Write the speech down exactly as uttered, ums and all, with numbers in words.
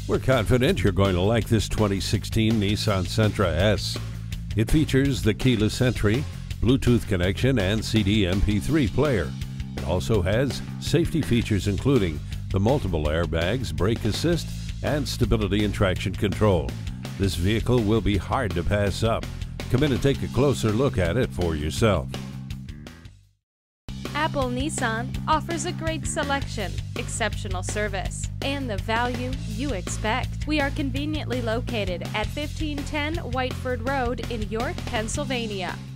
We're confident you're going to like this twenty sixteen Nissan Sentra S. It features the keyless entry, Bluetooth connection, and C D M P three player. It also has safety features including the multiple airbags, brake assist, and stability and traction control. This vehicle will be hard to pass up. Come in and take a closer look at it for yourself. Apple Nissan offers a great selection, exceptional service, and the value you expect. We are conveniently located at fifteen ten Whiteford Road in York, Pennsylvania.